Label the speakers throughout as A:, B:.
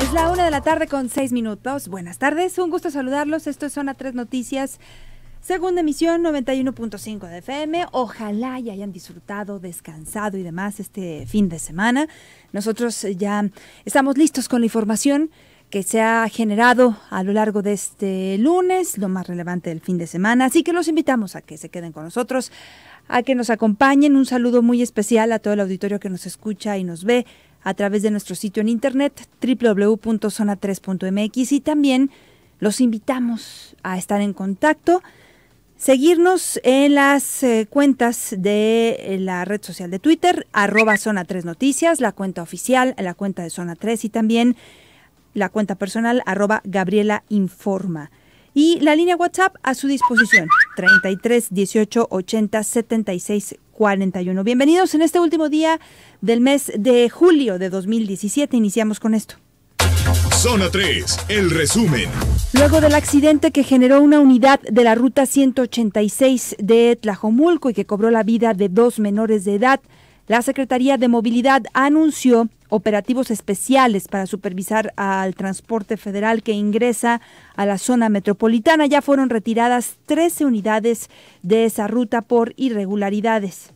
A: Es la 1:06 p.m. Buenas tardes, un gusto saludarlos. Esto es Zona 3 Noticias, segunda emisión, 91.5 de FM. Ojalá ya hayan disfrutado, descansado y demás este fin de semana. Nosotros ya estamos listos con la información que se ha generado a lo largo de este lunes, lo más relevante del fin de semana. Así que los invitamos a que se queden con nosotros, a que nos acompañen. Un saludo muy especial a todo el auditorio que nos escucha y nos ve a través de nuestro sitio en internet www.zona3.mx, y también los invitamos a estar en contacto, seguirnos en las cuentas de la red social de Twitter, @Zona3 Noticias, la cuenta oficial, la cuenta de Zona 3, y también la cuenta personal @Gabriela Informa. Y la línea WhatsApp a su disposición, 33 18 80 76 41. Bienvenidos en este último día del mes de julio de 2017. Iniciamos con esto.
B: Zona 3, el resumen.
A: Luego del accidente que generó una unidad de la ruta 186 de Tlajomulco y que cobró la vida de 2 menores de edad, la Secretaría de Movilidad anunció operativos especiales para supervisar al transporte federal que ingresa a la zona metropolitana. Ya fueron retiradas 13 unidades de esa ruta por irregularidades.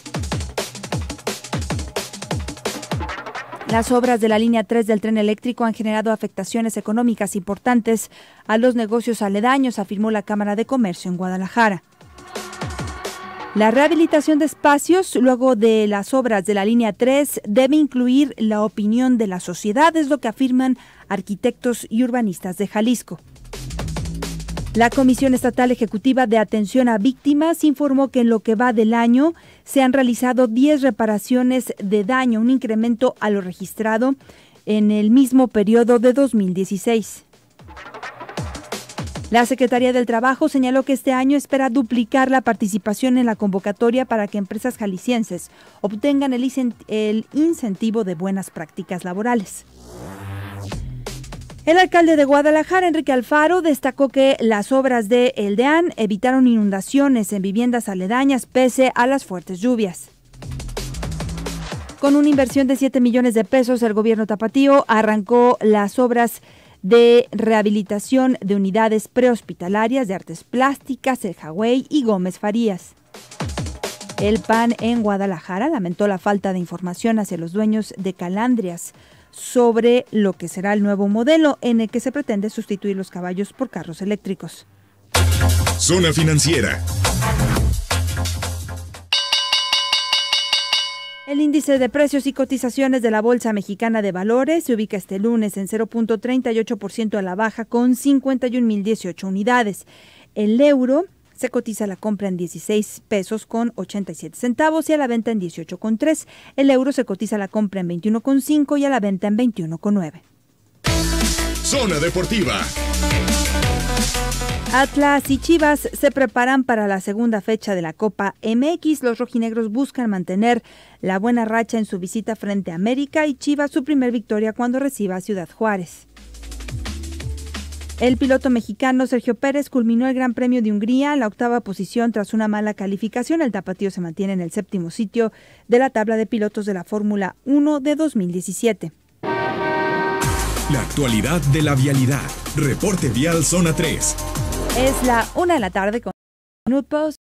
A: Las obras de la línea 3 del tren eléctrico han generado afectaciones económicas importantes a los negocios aledaños, afirmó la Cámara de Comercio en Guadalajara. La rehabilitación de espacios luego de las obras de la línea 3 debe incluir la opinión de la sociedad, es lo que afirman arquitectos y urbanistas de Jalisco. La Comisión Estatal Ejecutiva de Atención a Víctimas informó que en lo que va del año se han realizado 10 reparaciones de daño, un incremento a lo registrado en el mismo periodo de 2016. La Secretaría del Trabajo señaló que este año espera duplicar la participación en la convocatoria para que empresas jaliscienses obtengan el incentivo de buenas prácticas laborales. El alcalde de Guadalajara, Enrique Alfaro, destacó que las obras de El Deán evitaron inundaciones en viviendas aledañas pese a las fuertes lluvias. Con una inversión de 7 millones de pesos, el gobierno tapatío arrancó las obras de rehabilitación de unidades prehospitalarias de Artes Plásticas, El Jagüey y Gómez Farías. El PAN en Guadalajara lamentó la falta de información hacia los dueños de Calandrias sobre lo que será el nuevo modelo en el que se pretende sustituir los caballos por carros eléctricos.
B: Zona Financiera.
A: El índice de precios y cotizaciones de la Bolsa Mexicana de Valores se ubica este lunes en 0.38% a la baja con 51,018 unidades. El euro se cotiza a la compra en 16 pesos con 87 centavos y a la venta en 18,3. El euro se cotiza a la compra en 21,5 y a la venta en 21,9.
B: Zona Deportiva.
A: Atlas y Chivas se preparan para la segunda fecha de la Copa MX. Los rojinegros buscan mantener la buena racha en su visita frente a América y Chivas su primer victoria cuando reciba a Ciudad Juárez. El piloto mexicano Sergio Pérez culminó el Gran Premio de Hungría en la 8ª posición tras una mala calificación. El tapatío se mantiene en el 7º sitio de la tabla de pilotos de la Fórmula 1 de 2017.
B: La actualidad de la vialidad. Reporte vial Zona 3.
A: Es la 1:00 p.m.